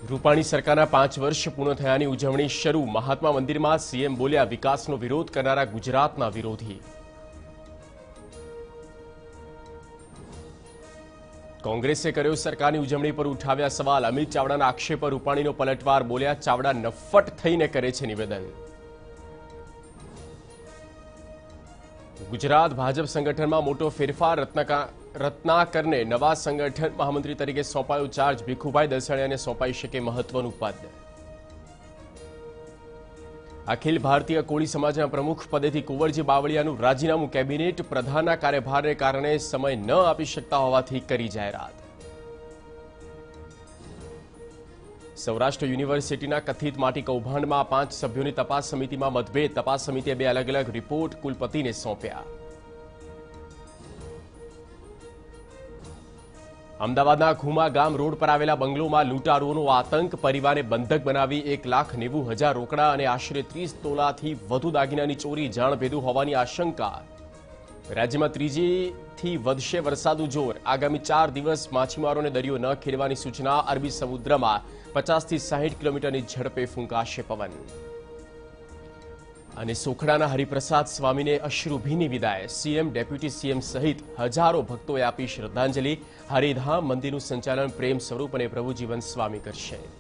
રૂપાણી સરકારના 5 વર્ષ પૂર્ણ થયાની ઉજવણી શરૂ। મહાત્મા મંદિરમાં સીએમ બોલ્યા, વિકાસનો વિરોધ કરનારા ગુજરાતના વિરોધી। કોંગ્રેસે કર્યો સરકારની ઉજવણી પર ઉઠાવ્યા સવાલ। અમિત ચાવડાના આક્ષેપ પર રૂપાણીનો પલટવાર, બોલ્યા ચાવડા નફ્ફટ થઈને કરે છે નિવેદન। ગુજરાત ભાજપ સંગઠનમાં મોટો ફેરફાર, રત્નાકરને નવા સંગઠન મહામંત્રી તરીકે સોંપાયો ચાર્જ। ભીખુભાઈ દલસાણિયાને સોંપાઈ શકે મહત્વનું પદ। અખિલ ભારતીય કોળી સમાજના પ્રમુખ પદેથી કુંવરજી બાવળિયાનું રાજીનામું। કેબિનેટ પ્રધાનના કાર્યભારને કારણે સમય ન આપી શકતા હોવાથી કરી જાહેરાત। સૌરાષ્ટ્ર યુનિવર્સિટીના કથિત માટી કૌભાંડમાં 5 સભ્યોની તપાસ સમિતિમાં મતભેદ। તપાસ સમિતિએ 2 અલગ અલગ રિપોર્ટ કુલપતિને સોંપ્યા। અમદાવાદના ઘુમા ગામ રોડ પર આવેલા બંગલોમાં લૂંટારુઓનો આતંક। પરિવારને બંધક બનાવી 1,90,000 રોકડા અને આશરે 30 તોલાથી વધુ દાગીનાની ચોરી। જાણભેદુ હોવાની આશંકા। રાજ્યમાં ત્રીજીથી વધશે વરસાદનું જોર। આગામી 4 દિવસ માછીમારોને દરિયો ન ખેડવાની સૂચના। અરબી સમુદ્રમાં 50 થી 60 કિલોમીટરની ઝડપે ફૂંકાશે પવન। અને સોખડાના હરિપ્રસાદ સ્વામીને અશ્રુભીની વિદાય। સીએમ, ડેપ્યુટી સીએમ સહિત હજારો ભક્તોએ આપી શ્રદ્ધાંજલિ। હરિધામ મંદિરનું સંચાલન પ્રેમ સ્વરૂપ અને પ્રભુજીવન સ્વામી કરશે।